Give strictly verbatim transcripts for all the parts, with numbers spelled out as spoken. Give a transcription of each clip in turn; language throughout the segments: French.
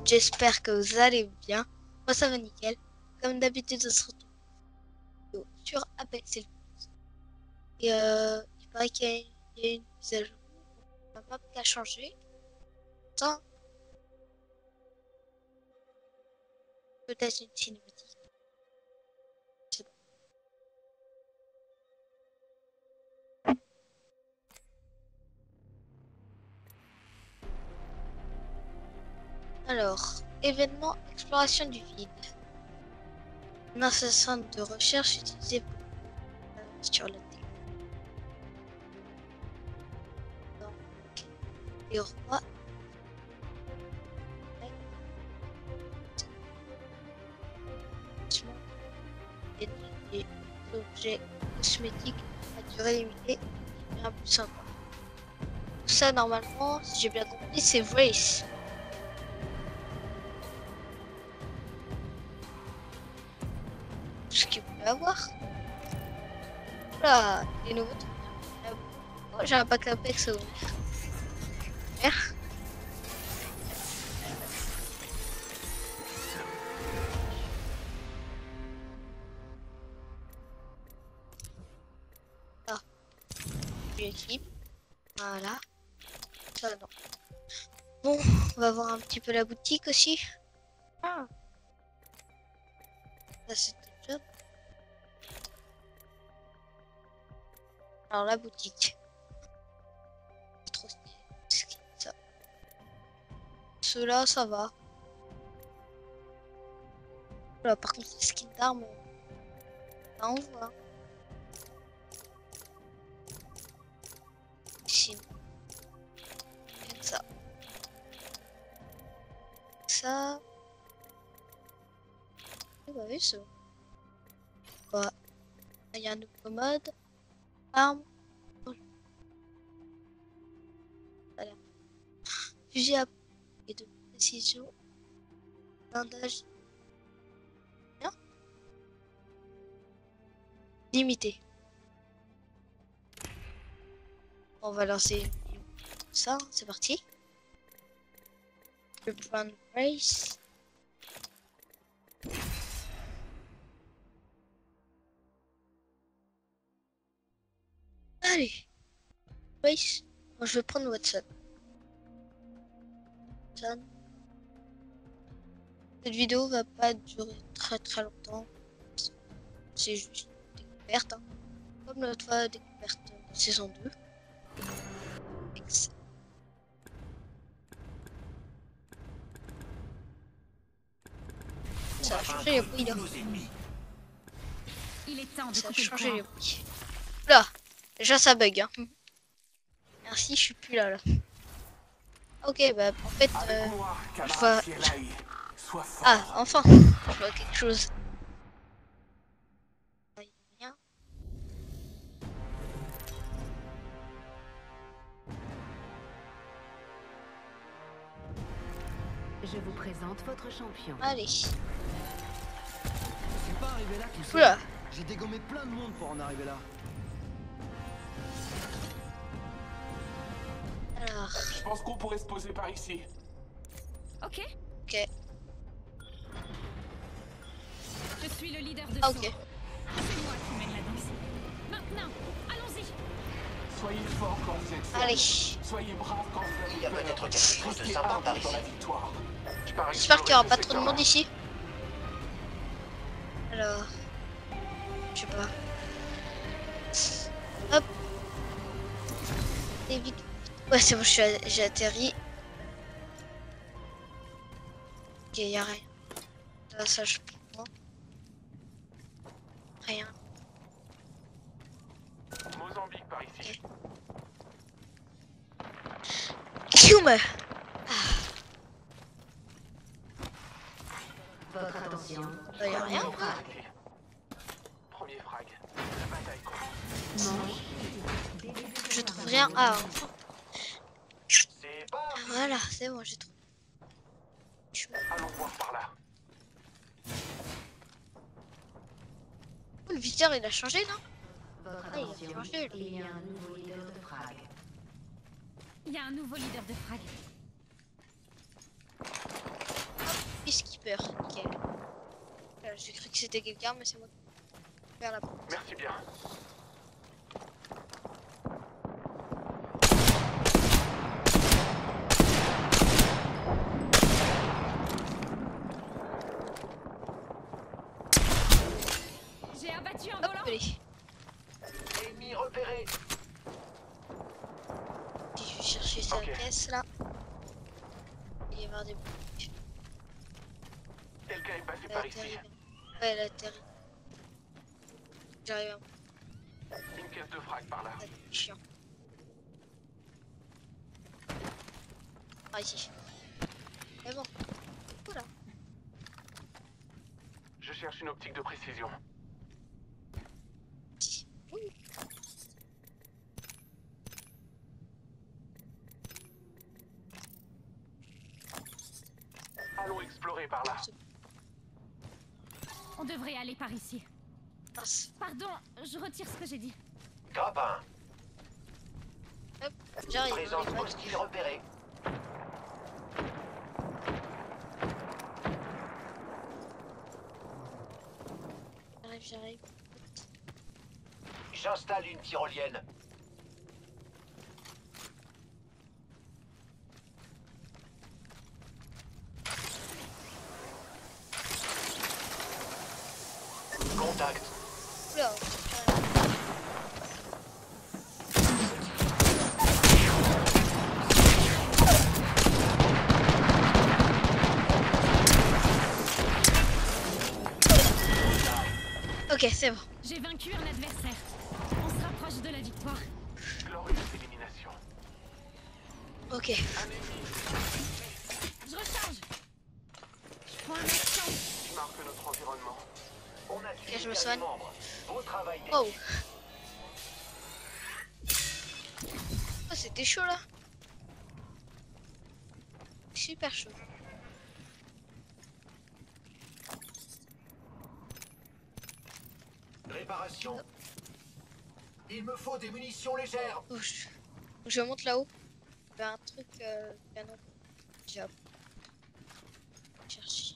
j'espère que vous allez bien. Moi ça va nickel. Comme d'habitude, on se retrouve sur Apex Legends. Et euh, il paraît qu'il y, y a une mise à jour. La map qui a changé. Attends. Peut-être une cinématique. Je sais pas. Alors, événement exploration du vide. Un assassin de recherche utilisé pour, euh, sur la Terre. Donc, les rois. Et des objets cosmétiques à durée limitée et bien plus sympa. Tout ça, normalement, si j'ai bien compris, c'est Vrace. Ce qu'il peut avoir. Là, les nouveaux trucs. Oh, j'ai un pack Apex ouvert. Merde. Ah. J'équipe. Voilà. Ça, non. Bon, on va voir un petit peu la boutique aussi. Ah. Ça, c'était job. Alors, la boutique. Trop stylé. Ça. Ceux-là, ça va. Là, par contre, les skins d'armes, là, on voit. Ici. Comme ça. Ça. Bah oui, c'est bon. Bah, il y a un nouveau mode. Arme. Voilà. Fusil à et de précision. Blindage. Bien. Limité. On va lancer une... ça, c'est parti. Le plan race. Allez. Race. Moi, je vais prendre Watson. Watson. Cette vidéo va pas durer très très longtemps. C'est juste une découverte. Hein. Comme l'autre fois, découverte de saison deux. Excellent. Ça a changé les bruits là. Il est temps de Ça a couper le changé les courant. bruits. Là, déjà ça bug. Hein. Merci, je suis plus là là. Ok, bah en fait, euh, je vois... Ah, enfin, je vois quelque chose. Rien. Je vous présente votre champion. Allez. Je suis pas arrivé là tout seul. Oula. J'ai dégommé plein de monde pour en arriver là. Alors, Je pense qu'on pourrait se poser par ici. Ok. ok. Je suis le leader de Ah, saut. ok. C'est moi qui mène la danse. Maintenant, allons-y. Soyez forts quand vous êtes faibles. Allez. Soyez braves quand vous avez Il y a peur. peut-être quelque chose de Restez sympa humbles par dans ici. la victoire. J'espère qu'il n'y aura pas trop de monde ici. Alors, je sais pas. Hop. Et vite. Ouais, c'est bon, je suis à- j'ai atterri. Ok, y a rien. Là, ça, je prends. Rien. Mozambique par ici. Kiume. Votre attention. Bah, y a rien. quoi. Premier frag. La bataille commence. Manche. Je trouve rien. Ah, enfin. C'est bon. Ah, voilà, c'est bon, j'ai trouvé. Allons voir par là. Oh, le visiteur, il a changé, non? Votre Ah, il a attention. changé, lui. Il y a un nouveau leader de frag. Il y a un nouveau leader de frag. Peacekeeper, nickel. Euh, J'ai cru que c'était quelqu'un, mais c'est moi qui vais faire la porte. Merci bien. J'ai abattu un Hop, volant. allez. Ennemi repéré. Je vais chercher sa Ok. caisse là. Il va y avoir des blocs. Quelqu'un est passé Elle par a ici. atterri. Ouais, elle a atterri. J'arrive un Une caisse de frag par là. peu chiant. Ah, ici. Mais bon. Voilà. Je cherche une optique de précision. Oui. Allons explorer par là. On devrait aller par ici. Mince. Pardon, je retire ce que j'ai dit. Grappin, Hop, j'arrive. présence on est pas- hostile repérée. J'arrive, j'arrive. J'installe une tyrolienne. Contact. Oula. Ok, c'est bon. J'ai vaincu un adversaire. On se rapproche de la victoire. Glorieuse élimination. Ok. Un ennemi. Je recharge. Je prends un instant. Qui marque notre environnement. On a tué je me un soigne. membre. Beau travail d'équipe. Oh. Oh, c'était chaud là. Super chaud. Réparation. Il me faut des munitions légères. Oh, je... je monte là-haut. Il y a un truc euh, canon. J'ai cherché.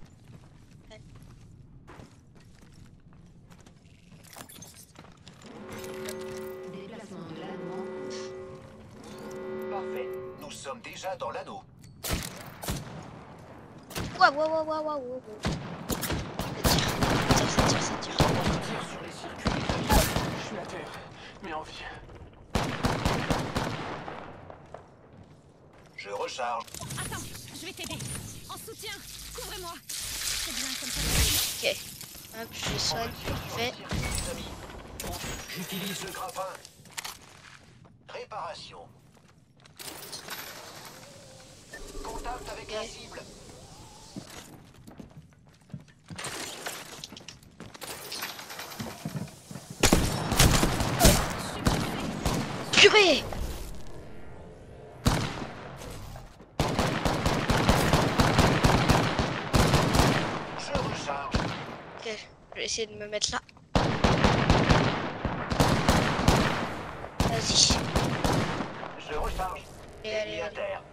Déplacement de l'allemand. Parfait. Nous sommes déjà dans l'anneau. Waouh, waouh, waouh, waouh, waouh, waouh. Ça tire, ça tire, ça tire, ça tire. On tire sur les circuits. Je suis à terre, mais en vie. Je recharge. Attends, je vais t'aider. En soutien, couvrez-moi. C'est bien comme ça. Ok. Hop, je soigne, fait. Les amis. J'utilise le grappin. Réparation. Contact avec la Ok. cible. Purée! Je recharge. Ok, je vais essayer de me mettre là. Vas-y. Je recharge. Et allez, Ennemi à allez. terre.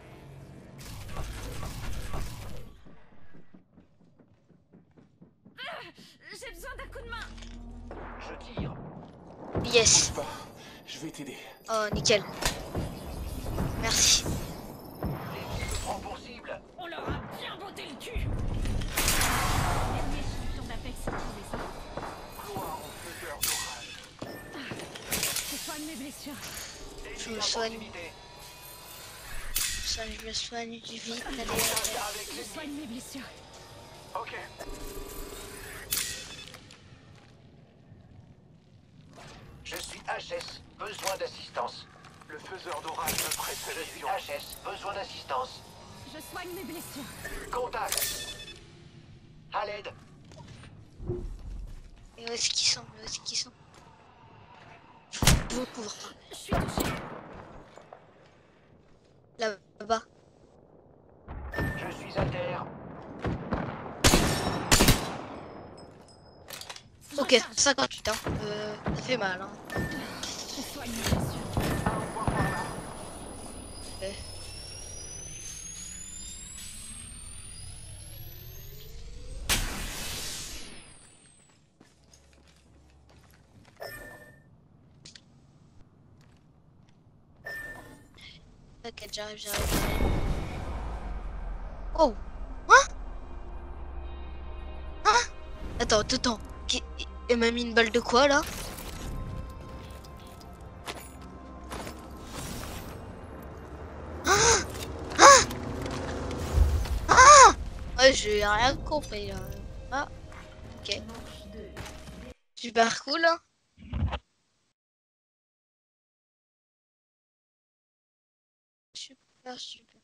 J'ai besoin d'un coup de main. Je tire. Yes. Pas. Je vais t'aider. Oh, nickel. Merci. L'ennemi me prend pour cible. On leur a bien botté le cul. Ennemi champion d'Apex, c'est trouvé ça. Gloire au faiseur d'orage. Je soigne mes blessures. Je me soigne. Ça, je me soigne du vite. Allez, allez. Avec Je l'ennemi. soigne mes blessures. Ok. Je suis H S. Besoin d'assistance. Le faiseur d'orage me prête sa Je suis vision. H S. Besoin d'assistance. Je soigne mes blessures. Contact. À l'aide. Et où est-ce qu'ils sont? Où est-ce qu'ils sont? Je vous couvre pas. Je suis touché. Là-bas. Je suis à terre. Je Ok, recharge. cinquante-huit ans. Euh, ça fait mal, hein. Je soigne mes blessures. Ok. t'inquiète, j'arrive, j'arrive, j'arrive. Oh! Hein? Hein? Attends, attends, attends. Qui- Elle m'a mis une balle de quoi là? Ah! Ah! Ah! Ouais, j'ai rien compris là. Ah, ok. Super cool, hein. Super, super.